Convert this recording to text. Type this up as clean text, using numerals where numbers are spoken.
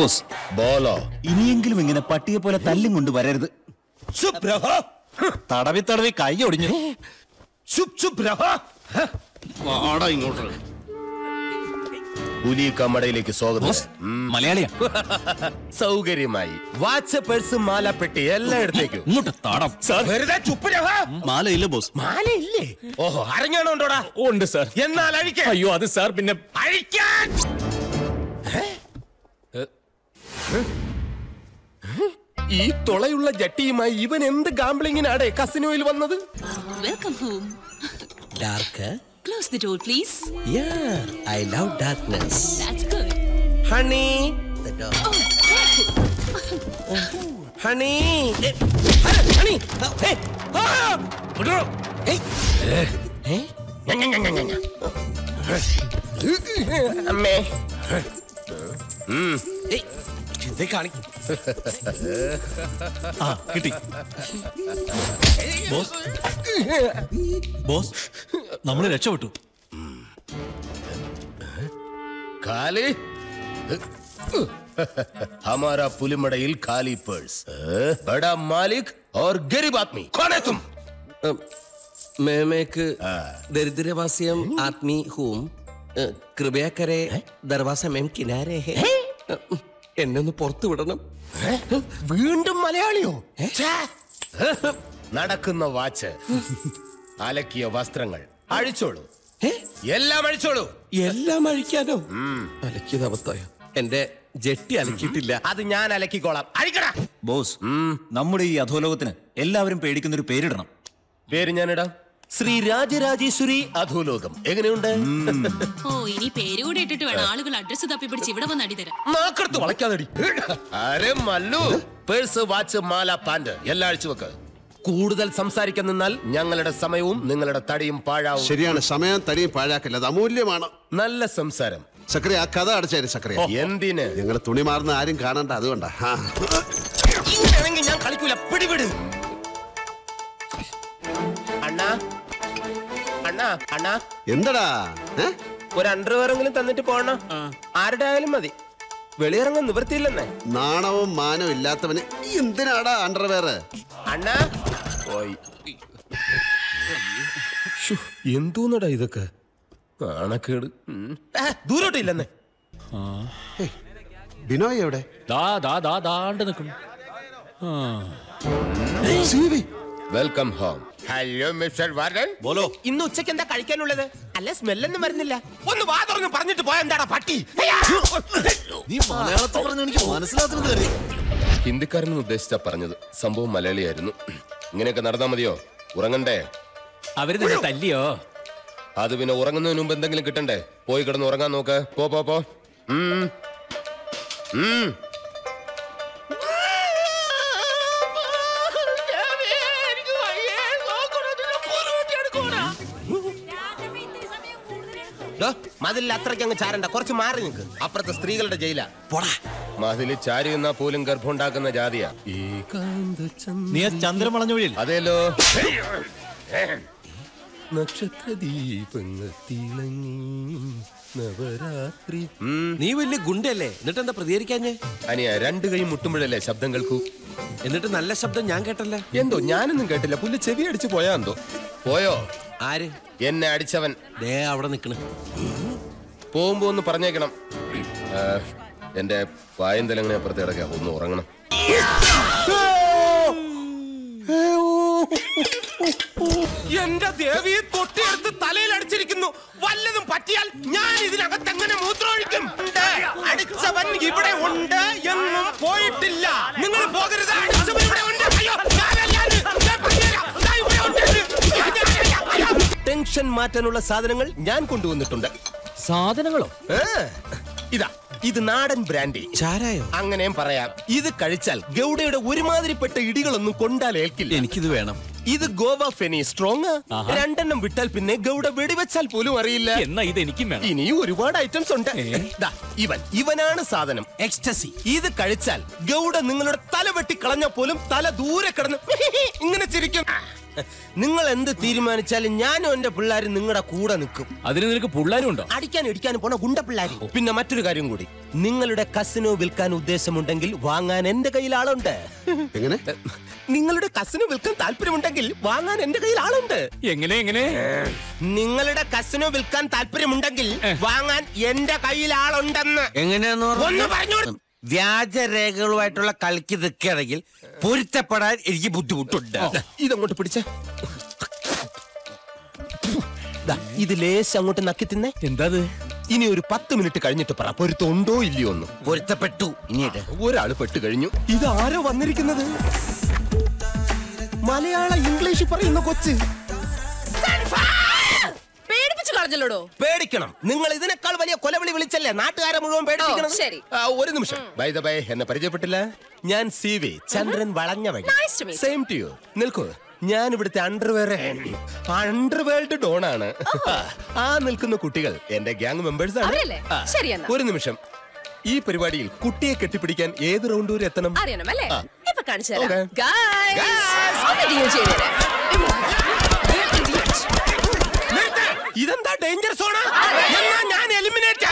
Boss ബോലോ ഇനിയെങ്കിലും ഇങ്ങനെ പട്ടിയെ പോലെ തല്ലും കൊണ്ട് വരരുത്. തടവി തടവി കൈ ഒടിഞ്ഞു. ഇങ്ങോട്ട് പുലി കമ്മടയിലേക്ക് സ്വാഗതം. മലയാളിയാ? സൗകര്യമായി. വാച്ച്, പേഴ്സ്, മാല, പെട്ടി എല്ലാം എടുത്തേക്കും. ഇങ്ങോട്ട് താടം. മാലയില്ല ബോസ്. മാലയില്ലേ? ഓഹോ, അരങ്ങാണോണ്ടോടാ? ഉണ്ട് സാർ. എന്നാൽ അഴിക്കാൻ. അയ്യോ അത് സാർ പിന്നെ അഴിക്കാൻ. ഈ തൊളയുള്ള ജട്ടിയുമായി ഇവൻ എന്ത് ഗാംബ്ലിങ്ങിനാടെ കസിനോയിൽ വന്നത്? Welcome home. Darker? Close the door, please. Yeah, I love darkness. That's good. Honey, the door. Oh, careful. Honey. Honey. Hey. Hey. അമ്മേ. കിട്ടി. ബോസ് ബോസ് നമ്മള് രക്ഷപ്പെട്ടു. खाली हमारा पुलिमड़ाइल खाली पर्स, बड़ा मालिक और गरीब आदमी। कौन है तुम? मैं एक दरिद्रवासियम आदमी हूँ. कृपया करे दरवाजा मैम किनारे है. എന്നെ ഒന്ന് പുറത്തു വിടണം. വീണ്ടും മലയാളിയോ? നടക്കുന്ന വാച്ച്, അലക്കിയ വസ്ത്രങ്ങൾ അഴിച്ചോളൂ. എല്ലാം അഴിച്ചോളൂ. എല്ലാം അഴിക്കാനോ? അലക്കിയത് അബദ്ധമായോ? എന്റെ ജെട്ടി അലക്കിയിട്ടില്ല. അത് ഞാൻ അലക്കിക്കോളാം. അഴിക്കടാ. ബോസ്, നമ്മുടെ ഈ അധോലോകത്തിന് എല്ലാവരും പേടിക്കുന്ന ഒരു പേരിടണം. പേര് ഞാനിടാം. ശ്രീ രാജരാജേശ്വരി അധോലോകം. എങ്ങനെയുണ്ട്? ഓ, ഇനി പേര് കൂടെ ഇട്ടിട്ട് വേണം ആളുകൾ അഡ്രസ് തപ്പി പിടിച്ച് ഇവിടെ വന്ന് അടിതരാം. നാക്കടുത്ത് വളയ്ക്കാതടി. അരെ മല്ലു, പേഴ്സ്, വാച്ച്, മാല, പാന്റ് എല്ലാം അഴിച്ചു വെക്ക്. കൂടുതൽ സംസാരിക്കാൻ നിന്നാൽ ഞങ്ങളുടെ സമയവും നിങ്ങളുടെ തടിയും പാഴാവും. ശരിയാണ്, സമയം തടിയും പാഴാക്കില്ല, അത് അമൂല്യമാണ്. നല്ല സംസാരം. സക്രിയ, ആ കഥ അടച്ചേര് സക്രിയ. എന്തിന്? ഞങ്ങൾ തുണി മാറുന്ന ആരും കാണണ്ട, അതുകൊണ്ടാ. ഇങ്ങനെയാണെങ്കിൽ ഞാൻ കളിക്കൂല. പിടിപിട്. അണ്ണാ അണ്ണാ അണ്ണാ, എന്തടാ? ഒരു അണ്ടർവെയറെങ്കിലും തന്നിട്ട് പോണ. ആരുടെ ആയാലും മതി. വെളിയിറങ്ങാൻ നിവൃത്തിയില്ലെന്നേ. നാണവും മാനവും ഇല്ലാത്തവന് എന്തിനാടാ അണ്ടർവെയർ? അണ്ണാ എന്തോന്നടാ ഇതൊക്കെ? ആണക്കേട്. ദൂരോട്ടില്ലെന്നേ. ബിനോയ് എവിടെ? നിൽക്കുന്നു. Welcome home. Hello mister warden. ബോലോ. ഇന്ന് ഉച്ചയ്ക്ക് എന്താ കഴിക്കാനുള്ളത്? അല്ല, സ്മെല്ലൊന്നും വരുന്നില്ല. ഒന്ന് വാ തുറന്ന് പറഞ്ഞിട്ട് പോയ എന്താടാ പട്ടി? നീ മലയാളത്തിൽ പറഞ്ഞു എനിക്ക് മനസ്സിലാക്കുന്നത്. ഹിന്ദിക്കാരനെന്ന് ഉദ്ദേശിച്ചാ പറഞ്ഞത്. സംഭവം മലയാളിയായിരുന്നു. ഇങ്ങനെയൊക്കെ നടന്നാ മതിയോ? ഉറങ്ങണ്ടേ? അവര് തന്നെ തല്ലിയോ? അത് പിന്നെ ഉറങ്ങുന്നതിന് മുമ്പ് എന്തെങ്കിലും കിട്ടണ്ടേ? പോയി കിടന്ന് ഉറങ്ങാൻ നോക്ക്. പോ പോ പോ. മതിൽ അത്രയ്ക്ക് അങ്ങ് ചാരണ്ട, കുറച്ച് മാറി നിൽക്ക്. അപ്പുറത്തെ സ്ത്രീകളുടെ ജയിലാ. മതില് ചാരി നിന്നാ പോലും ഗർഭം ഉണ്ടാക്കുന്ന ജാതിയാ. നീ ചന്ദ്രൻ വളഞ്ഞ വഴിയിൽ. അതേലോ. നക്ഷത്ര ദീപങ്ങൾ തിളങ്ങി നവരാത്രി. നീ വലിയ ഗുണ്ടല്ലേ, എന്നിട്ട് എന്താ പ്രതികരിക്കാഞ്ഞേ? അനിയ, രണ്ടു കൈ മുട്ടുമ്പോഴല്ലേ ശബ്ദം കേൾക്കൂ. എന്നിട്ട് നല്ല ശബ്ദം ഞാൻ കേട്ടല്ലേ? എന്തോ ഞാനൊന്നും കേട്ടില്ല. പുല്ല് ചെവി അടിച്ചു പോയാ എന്തോ. പോയോ? ആര്? എന്നെ അടിച്ചവൻ. ദേ അവിടെ നിക്കണ്. പോകുമ്പോ ഒന്ന് പറഞ്ഞേക്കണം. എന്റെ വായും തലങ്ങനെ അപ്പുറത്ത് കിടക്കാ. ഒന്ന് ഉറങ്ങണം. എന്റെ ദേവിയെ തൊട്ടിയെടുത്ത് തലയിൽ അടിച്ചിരിക്കുന്നു. വല്ലതും പറ്റിയാൽ ഞാൻ ഇതിനകത്ത് എങ്ങനെ മൂത്രമൊഴിക്കും? അടിച്ചവൻ ഇവിടെ ഉണ്ട്, എങ്ങും പോയിട്ടില്ല. നിങ്ങൾ പോകരുത്. അടിച്ചവൻ ഇവിടെ ഉണ്ട്. ടെൻഷൻ മാറ്റാനുള്ള സാധനങ്ങൾ ഞാൻ കൊണ്ടുവന്നിട്ടുണ്ട്. സാധനങ്ങളോ? ഇതാ, ഇത് നാടൻ ബ്രാൻഡി. ചാരായോ? അങ്ങനെയും പറയാം. ഇത് കഴിച്ചാൽ ഗൗഡയുടെ ഒരുമാതിരിപ്പെട്ട ഇടികളൊന്നും കൊണ്ടാലേൽക്കില്ല. എനിക്കിത് വേണം. ഇത് ഗോവ ഫെനി സ്ട്രോങ്. രണ്ടെണ്ണം വിട്ടാൽ പിന്നെ ഗൗഡ വെടിവെച്ചാൽ പോലും അറിയില്ല. എന്നാ ഇത് എനിക്കും വേണം. ഇനിയും ഒരുപാട് ഐറ്റംസ് ഉണ്ട്. ഇവനാണ് സാധനം, എക്സ്റ്റസി. ഇത് കഴിച്ചാൽ ഗൗഡ നിങ്ങളുടെ തല വെട്ടി കളഞ്ഞാൽ പോലും തല ദൂരെ കിടന്ന് ഇങ്ങനെ ചിരിക്കും. നിങ്ങൾ എന്ത് തീരുമാനിച്ചാലും ഞാനും എന്റെ പിള്ളേരും നിങ്ങളുടെ കൂടെ നിൽക്കും. അതിന് നിനക്ക് പിള്ളേരും ഉണ്ടോ? അടിക്കാനും ഇടിക്കാനും പോണ ഗുണ്ട പിള്ളേർ. പിന്നെ മറ്റൊരു കാര്യം കൂടി, നിങ്ങളുടെ കസിനോ വിൽക്കാൻ ഉദ്ദേശമുണ്ടെങ്കിൽ വാങ്ങാൻ എന്റെ കയ്യിൽ ആളുണ്ട്. എങ്ങനെ? നിങ്ങളുടെ കസിനോ വിൽക്കാൻ താല്പര്യമുണ്ടെങ്കിൽ വാങ്ങാൻ എന്റെ കയ്യിൽ ആളുണ്ട്. എങ്ങനെ എങ്ങനെ? നിങ്ങളുടെ കസിനോ വിൽക്കാൻ താല്പര്യമുണ്ടെങ്കിൽ വാങ്ങാൻ എന്റെ കയ്യിൽ ആളുണ്ടെന്ന്. എങ്ങനെയാന്ന് ഒന്ന് പറഞ്ഞോളൂ. വ്യാജരേഖകളുമായിട്ടുള്ള കളിക്ക് നിൽക്കുകയാണെങ്കിൽ പൊരുത്തപ്പെടാൻ എനിക്ക് ബുദ്ധിമുട്ടുണ്ട്. ഇതങ്ങോട്ട് പിടിച്ച ഇത് ലേശം അങ്ങോട്ട് നക്കി തിന്നേ. എന്താ ഇനി ഒരു 10 മിനിറ്റ് കഴിഞ്ഞിട്ട് പറ പൊരുത്തമുണ്ടോ ഇല്ലയോ ഒന്ന്. പൊരുത്തപ്പെട്ടു. ഇനിയിട്ട് ഒരാള് പെട്ട് കഴിഞ്ഞു. ഇത് ആരോ വന്നിരിക്കുന്നത്? മലയാള ഇംഗ്ലീഷ് പറയുന്ന കൊച്ച്. പേടിക്കണം. നിങ്ങൾ ഇതിനേക്കാൾ വലിയ കൊലവിളി വിളിച്ചല്ലേ നാട്ടുകാരെ മുഴുവൻ പേടിപ്പിക്കണം. ശരി. ഒരു നിമിഷം. ബൈ ദ ബൈ, എന്നെ പരിചയപ്പെട്ടില്ല. ഞാൻ CV ചന്ദ്രൻ വളഞ്ഞ വഴി. Same to you. നിൽക്കൂ. ഞാൻ ഇവിടുത്തെ അണ്ടർവേൾഡ് ഡോൺ ആണ്. ആ നിൽക്കുന്ന കുട്ടികൾ എന്റെ ഗ്യാങ് മെമ്പേഴ്സ് ആണ്. ഒരു നിമിഷം. ഈ പരിപാടിയിൽ കുട്ടിയെ കെട്ടിപ്പിടിക്കാൻ ഏത് റൗണ്ട് വരെ എത്തണം അറിയണമല്ലേ? ഇപ്പൊ കാണിച്ചു Okay. തരാം. ഇതെന്താ ഡേഞ്ചർ സോണാ? ഞാൻ എലിമിനേറ്റ്